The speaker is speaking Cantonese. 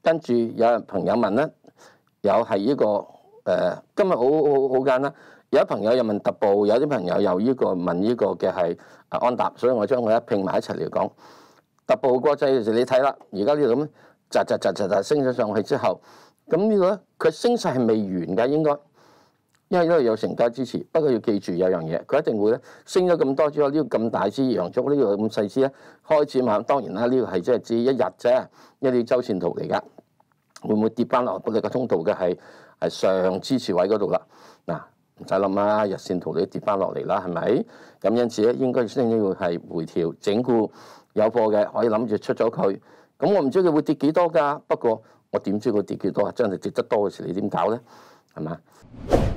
跟住有人朋友問咧，有係呢個今日好簡單。有啲朋友又問特步，有啲朋友又問呢個嘅係安踏，所以我將佢一拼埋一齊嚟講。特步國際你睇啦，而家呢度咁扎升咗上去之後，咁呢個咧佢升勢係未完㗎，應該，因為呢度有成交支持。不過要記住有樣嘢，佢一定會咧升咗咁多之後，呢個咁大支陽燭，呢個咁細支咧開始慢，當然啦，呢個係即係指一日啫，因為啲周線圖嚟㗎，會唔會跌翻落我哋個通道嘅係上支持位嗰度啦？嗱。唔使諗啦，日線圖你跌翻落嚟啦，係咪？咁因此咧，應該先要係回調整固，有貨嘅可以諗住出咗佢。咁我唔知佢會跌幾多㗎，不過我點知佢跌幾多啊？真係跌得多嘅時，你點搞咧？係嘛？